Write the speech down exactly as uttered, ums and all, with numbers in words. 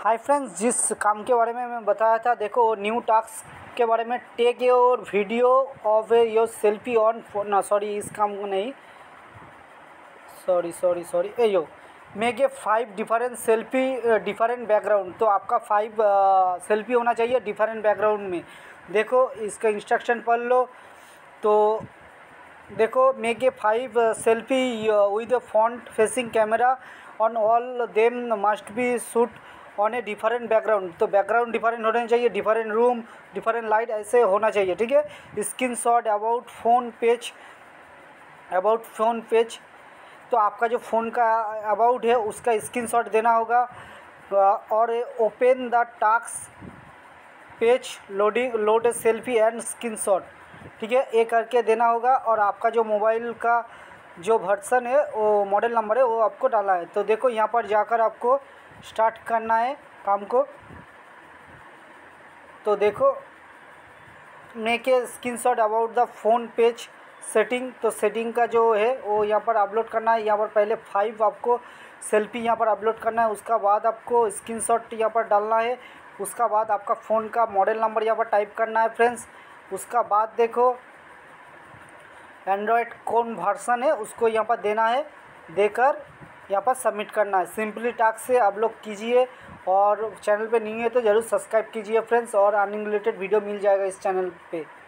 Hi friends, जिस काम के बारे में मैं बताया था, देखो न्यू टास्क के बारे में, take your video of your selfie on phone ना सॉरी इस काम को नहीं sorry sorry sorry a yo make a five different selfie different background. तो आपका फाइव सेल्फी होना चाहिए डिफरेंट बैकग्राउंड में। देखो इसका इंस्ट्रक्शन पढ़ लो। तो देखो make a five selfie with front facing camera on all them must be shoot on a different background. तो बैकग्राउंड डिफरेंट होने चाहिए, डिफरेंट रूम, डिफरेंट लाइट, ऐसे होना चाहिए। ठीक है। Screenshot about phone page about phone page तो आपका जो फ़ोन का अबाउट है उसका स्क्रीन शॉट देना होगा। और open the task page loading load a selfie and screenshot. ठीक है, ये करके देना होगा। और आपका जो मोबाइल का जो वर्सन है वो मॉडल नंबर है वो आपको डाला है। तो देखो यहाँ पर जाकर आपको स्टार्ट करना है काम को। तो देखो make a screenshot about the phone page setting. तो सेटिंग का जो है वो यहाँ पर अपलोड करना है। यहाँ पर पहले फाइव आपको सेल्फी यहाँ पर अपलोड करना है। उसका बाद आपको स्क्रीनशॉट यहाँ पर डालना है। उसका बाद आपका फ़ोन का मॉडल नंबर यहाँ पर टाइप करना है फ्रेंड्स। उसका बाद देखो एंड्रॉयड कौन वर्सन है उसको यहाँ पर देना है, देकर यहाँ पर सबमिट करना है। सिंपली टास्क से आप लोग कीजिए। और चैनल पे नहीं है तो ज़रूर सब्सक्राइब कीजिए फ्रेंड्स, और अर्निंग रिलेटेड वीडियो मिल जाएगा इस चैनल पे।